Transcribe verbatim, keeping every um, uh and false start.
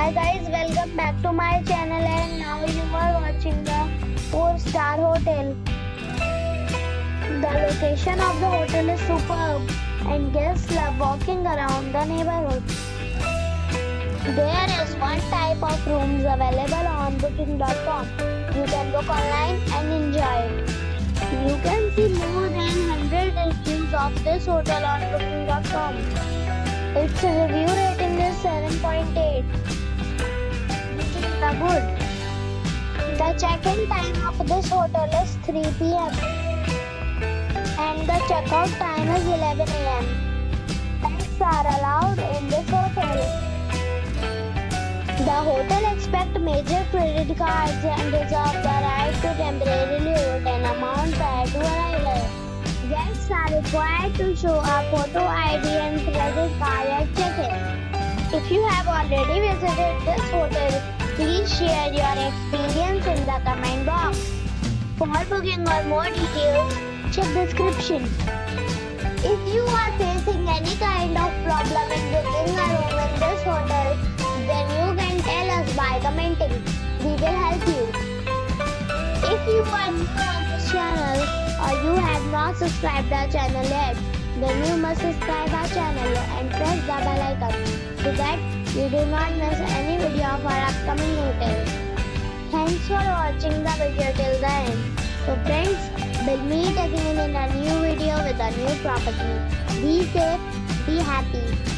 Hi guys, welcome back to my channel, and now you are watching the four star hotel. The location of the hotel is superb and guests love walking around the neighborhood. There is one type of rooms available on booking dot com. You can book online and enjoy it. You can see more than one hundred reviews of this hotel on booking dot com. Its review rating is seven point eight. Which is the good. The check-in time of this hotel is three p m and the checkout time is eleven a m Pets are allowed in this hotel. The hotel accepts major credit cards and reserves the right to temporarily hold an amount prior to arrival. Guests are required to show a photo I D and credit card at check-in. If you have already visited this hotel, please share your experience in the comment box. For booking or more details, check description. If you are facing any kind of problem in booking a room in this hotel, then you can tell us by commenting. We will help you. If you are new on this channel or you have not subscribed our channel yet, then you must subscribe our channel and press the bell icon so that you do not miss any video of our upcoming hotels. Thanks for watching the video till the end. So friends, we'll meet again in a new video with a new property. Be safe, be happy.